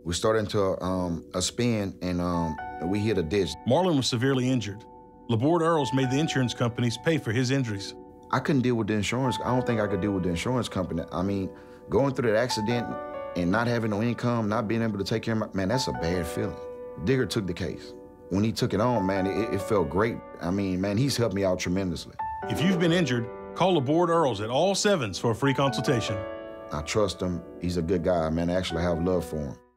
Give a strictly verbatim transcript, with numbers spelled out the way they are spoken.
We started into a, um, a spin, and um, we hit a ditch. Marlon was severely injured. Laborde Earles made the insurance companies pay for his injuries. I couldn't deal with the insurance. I don't think I could deal with the insurance company. I mean, going through that accident and not having no income, not being able to take care of my, man, that's a bad feeling. Digger took the case. When he took it on, man, it, it felt great. I mean, man, he's helped me out tremendously. If you've been injured, call Laborde Earles at all sevens for a free consultation. I trust him. He's a good guy, man. I actually have love for him.